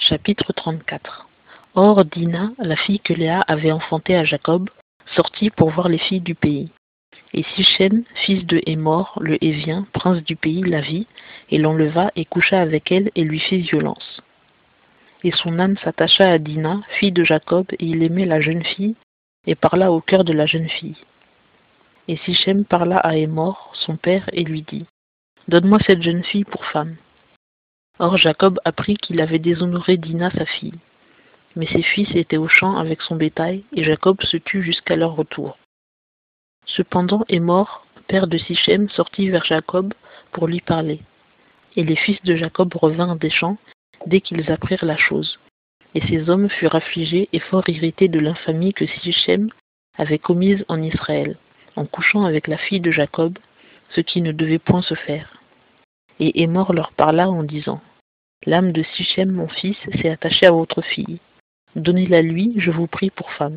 Chapitre 34. Or Dina, la fille que Léa avait enfantée à Jacob, sortit pour voir les filles du pays. Et Sichem, fils de Hémor, le Hévien, prince du pays, la vit, et l'enleva et coucha avec elle et lui fit violence. Et son âme s'attacha à Dina, fille de Jacob, et il aimait la jeune fille, et parla au cœur de la jeune fille. Et Sichem parla à Hémor, son père, et lui dit : Donne-moi cette jeune fille pour femme. Or Jacob apprit qu'il avait déshonoré Dina sa fille. Mais ses fils étaient au champ avec son bétail, et Jacob se tut jusqu'à leur retour. Cependant Hémor, père de Sichem, sortit vers Jacob pour lui parler. Et les fils de Jacob revinrent des champs dès qu'ils apprirent la chose. Et ces hommes furent affligés et fort irrités de l'infamie que Sichem avait commise en Israël, en couchant avec la fille de Jacob, ce qui ne devait point se faire. Et Hémor leur parla en disant : L'âme de Sichem, mon fils, s'est attachée à votre fille. Donnez-la lui, je vous prie, pour femme.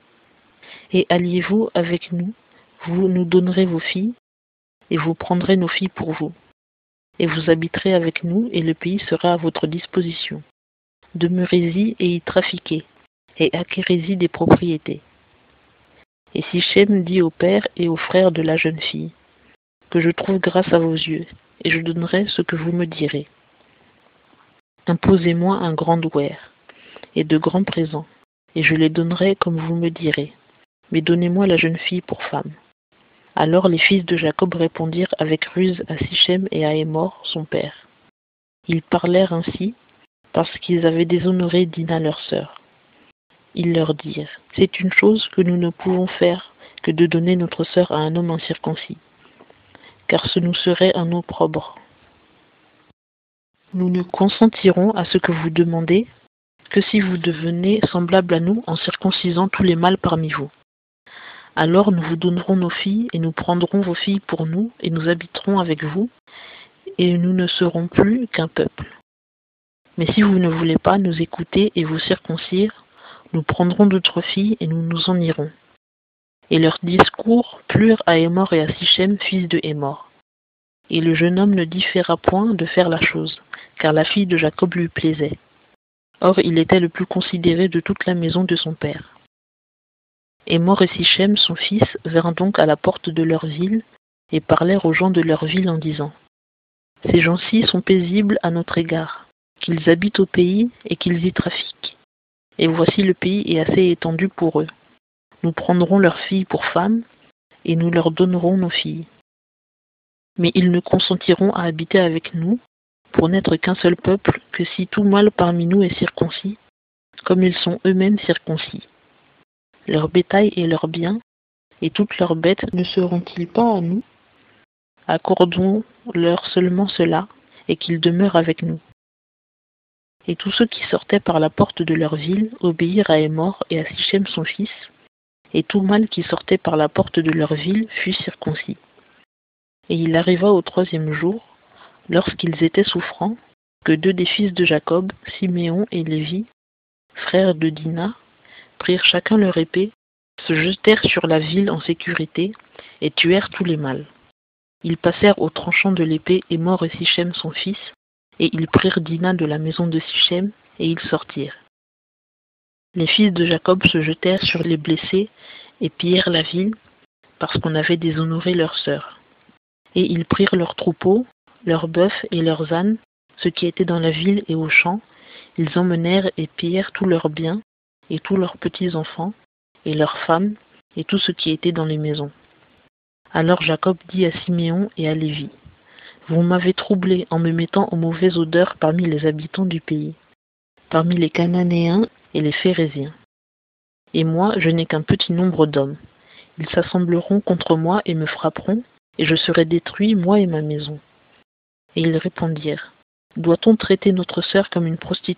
Et alliez-vous avec nous, vous nous donnerez vos filles, et vous prendrez nos filles pour vous. Et vous habiterez avec nous, et le pays sera à votre disposition. Demeurez-y et y trafiquez, et acquérez-y des propriétés. Et Sichem dit au père et aux frères de la jeune fille : Que je trouve grâce à vos yeux, et je donnerai ce que vous me direz. Imposez-moi un grand douaire, et de grands présents, et je les donnerai comme vous me direz. Mais donnez-moi la jeune fille pour femme. Alors les fils de Jacob répondirent avec ruse à Sichem et à Hémor, son père. Ils parlèrent ainsi parce qu'ils avaient déshonoré Dina leur sœur. Ils leur dirent : C'est une chose que nous ne pouvons faire que de donner notre sœur à un homme incirconcis, car ce nous serait un opprobre. Nous ne consentirons à ce que vous demandez que si vous devenez semblable à nous en circoncisant tous les mâles parmi vous. Alors nous vous donnerons nos filles, et nous prendrons vos filles pour nous, et nous habiterons avec vous, et nous ne serons plus qu'un peuple. Mais si vous ne voulez pas nous écouter et vous circoncire, nous prendrons d'autres filles, et nous nous en irons. Et leurs discours plurent à Hémor et à Sichem, fils de Hémor. Et le jeune homme ne différa point de faire la chose, car la fille de Jacob lui plaisait. Or il était le plus considéré de toute la maison de son père. Hémor et Sichem, son fils, vinrent donc à la porte de leur ville, et parlèrent aux gens de leur ville en disant : Ces gens-ci sont paisibles à notre égard, qu'ils habitent au pays et qu'ils y trafiquent. Et voici le pays est assez étendu pour eux. Nous prendrons leurs filles pour femmes, et nous leur donnerons nos filles. Mais ils ne consentiront à habiter avec nous, pour n'être qu'un seul peuple, que si tout mâle parmi nous est circoncis, comme ils sont eux-mêmes circoncis. Leur bétail et leurs biens, et toutes leurs bêtes ne seront-ils pas à nous ? Accordons-leur seulement cela, et qu'ils demeurent avec nous. Et tous ceux qui sortaient par la porte de leur ville obéirent à Hémor et à Sichem son fils, et tout mâle qui sortait par la porte de leur ville fut circoncis. Et il arriva au 3e jour, lorsqu'ils étaient souffrants, que 2 des fils de Jacob, Siméon et Lévi, frères de Dina, prirent chacun leur épée, se jetèrent sur la ville en sécurité, et tuèrent tous les mâles. Ils passèrent au tranchant de l'épée Hémor et Sichem son fils, et ils prirent Dina de la maison de Sichem, et ils sortirent. Les fils de Jacob se jetèrent sur les blessés, et pillèrent la ville, parce qu'on avait déshonoré leur sœur. Et ils prirent leurs troupeaux, leurs bœufs et leurs ânes, ce qui était dans la ville et aux champs, ils emmenèrent et pillèrent tous leurs biens, et tous leurs petits-enfants, et leurs femmes, et tout ce qui était dans les maisons. Alors Jacob dit à Siméon et à Lévi : Vous m'avez troublé en me mettant en mauvaise odeur parmi les habitants du pays, parmi les Cananéens et les Phéréziens. Et moi, je n'ai qu'un petit nombre d'hommes. Ils s'assembleront contre moi et me frapperont, et je serai détruit, moi et ma maison. Et ils répondirent : Doit-on traiter notre sœur comme une prostituée ?